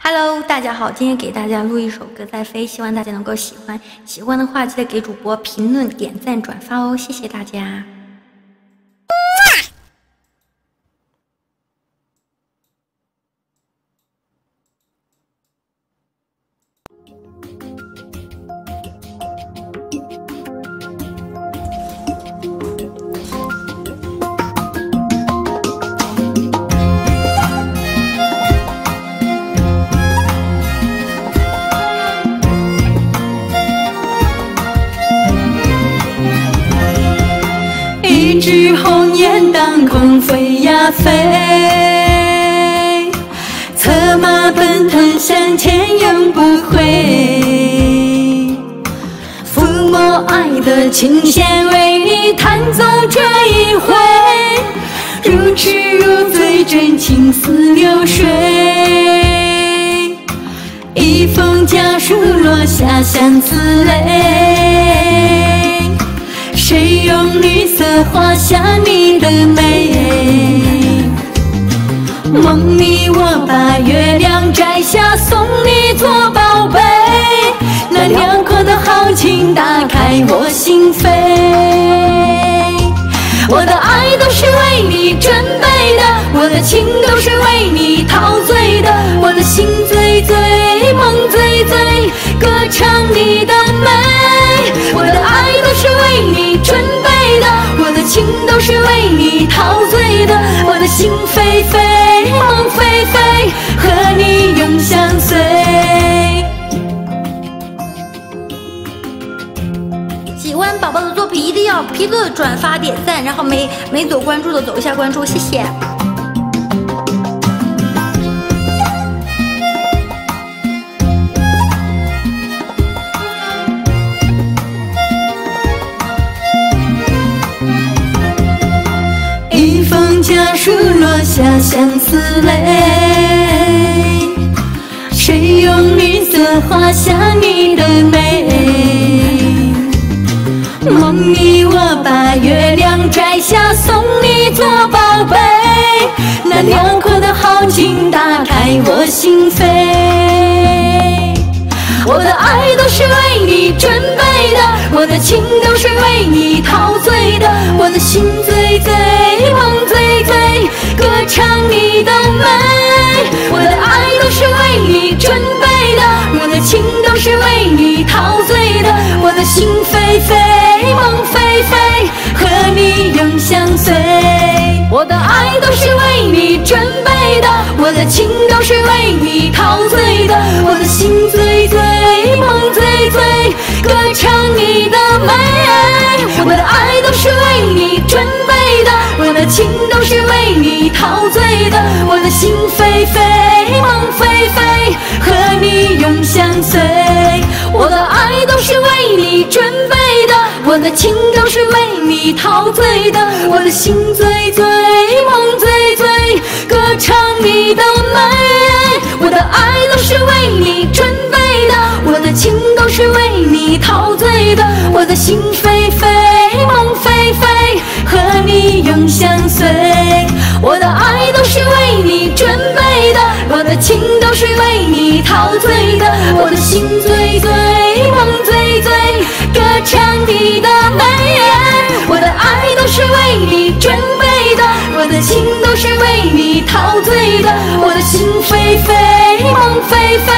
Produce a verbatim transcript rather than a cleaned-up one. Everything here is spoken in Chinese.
Hello， 大家好，今天给大家录一首歌在飞，希望大家能够喜欢。喜欢的话记得给主播评论、点赞、转发哦，谢谢大家。 一只红雁当空飞呀飞，策马奔腾向前永不回。抚摸爱的琴弦为你弹奏这一回，如痴如醉，真情似流水。一封家书落下相思泪，谁用绿色画下你的美？梦里我把月亮摘下送你做宝贝，那辽阔的豪情打开我心扉。我的爱都是为你准备的，我的情都是为你陶醉的，我的心醉醉，梦醉醉，歌唱你的美。我的爱都是为你准备的，我的情都是为你陶醉的，我的心飞飞，梦飞飞，和你永相随。 喜欢宝宝的作品一定要评论、转发、点赞，然后没没走关注的走一下关注，谢谢。 一封家书落下相思泪，谁用绿色画下你的美？梦里我把月亮摘下送你做宝贝，那辽阔的豪情打开我心扉。我的爱都是为你准备的，我的情都是为你陶醉的，我的心醉醉，梦醉醉，歌唱你的美。我的爱都是为你准备的，我的情都是为你陶醉的，我的心飞飞，梦飞飞，和你永相随。我的爱都是为你准备的，我的情都是为你陶醉的，我的心醉醉，梦醉醉，歌唱你的美。我的爱都是为你准备的，我的情都是为你陶醉的，我的心飞飞，梦飞飞，和你永相随。我的爱都是为你准备的，我的情都是为你陶醉的，我的心醉醉，梦醉醉，歌唱你的美。我的爱都是为你准备的，我的情都是为你陶醉的，我的心飞飞，梦飞飞，和你永相随。我的爱都是为你准备的，我的情都是为你陶醉的，我的心醉醉，梦醉醉，歌唱你的美。我的爱都是为你准备的，我的情都是为你陶醉的，我的心飞飞，梦飞飞，